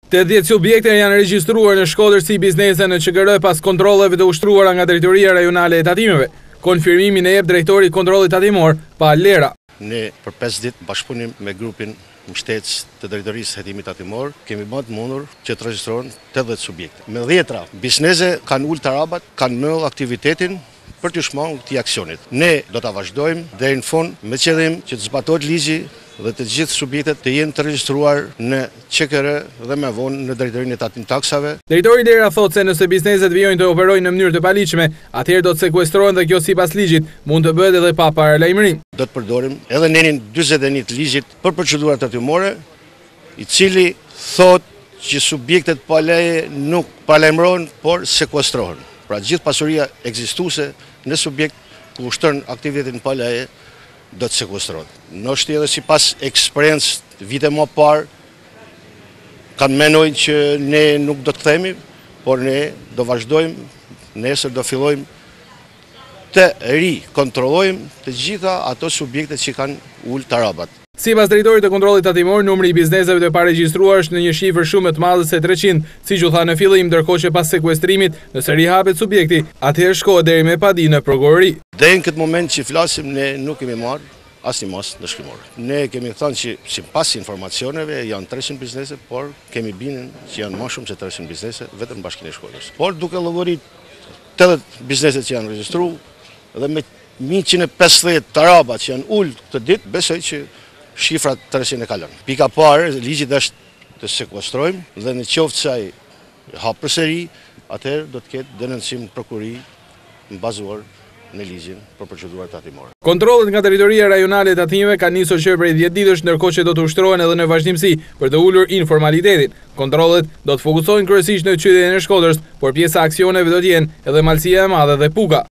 80 subjekte janë regjistruar në Shkodër si biznese në QGR pas kontrolleve të ushtruara nga Drejtoria Rajonale e Tatimeve. Konfirmimin e jep drejtori i kontrollit tatimor, Pal Lera. Ne për 5 ditë bashkëpunim me grupin mbështetës të drejtorisë hetimit tatimor, kemi bërë të mundur që të regjistrohen 80 subjekte. Me 10 biznese kanë ulë tarabat, kanë mëll aktivitetin për të shmangur këtij aksionit. Ne do ta vazhdojmë deri në fund me qëllim që të zbatohet ligji dhe të gjithë subjektet të jenë të regjistruar në QGR dhe më vonë në drejtorinë e tatim taksave. Drejtori Lera thotë se nëse bizneset vijojnë të operojnë në mënyrë të paligjshme, atëherë do të sekuestrohen dhe kjo sipas ligjit mund të bëhet edhe pa paralajmërim. Do të përdorim edhe nenin 41 të ligjit për procedurat tatimore, i cili thotë që subjektet pa leje nuk paralajmërohen, por sekuestrohen. Pra gjithë pasuria ekzistuese në subjekt ku ushton aktivitetin pa leje do të sekuestrohet. Ndoshta edhe sipas eksperiencë vite më parë kanë menojnë që ne nuk do të kthehemi, por ne do vazhdojmë, nesër do fillojmë të rikontrollojmë të gjitha ato subjektet që kanë ulë tarabat. Sipas drejtorit të kontrollit tatimor, numri i bizneseve të paregjistruar është në një shifër shumë të madhe se 300, siç u tha në fillim, ndërkohë që pas sekuestrimit, nëse rihapet subjekti, atëherë shkohet deri me padi në prokurori. Deri në këtë moment që flasim, ne nuk kemi marrë asnjë masë dëshkimore. Ne kemi thënë që sipas informacioneve janë 300 biznese, por kemi bindjen që janë më shumë se 300 biznese vetëm në Bashkinë e Shkodrës. Por duke llogarit 80 bizneset që janë regjistruar dhe me 150 tarabat që janë ulë këtë ditë, besoj që shifrat 300 e kalon. Pika parë, ligjit është të sekuestrojmë dhe në qoftë se ai hap përsëri, atëherë do të ketë denoncim prokurori bazuar në ligjin për procedurat tatimore. Kontrollet nga Drejtoria Rajonale e Tatimeve kanë nisur që prej 10 ditësh, ndërkohë që do të ushtrohen edhe në vazhdimsi për të ulur informalitetin. Kontrollet do të fokusohen kryesisht në qytetin e Shkodrës, por pjesa e aksioneve do të jenë edhe Malësia e Madhe dhe Puka.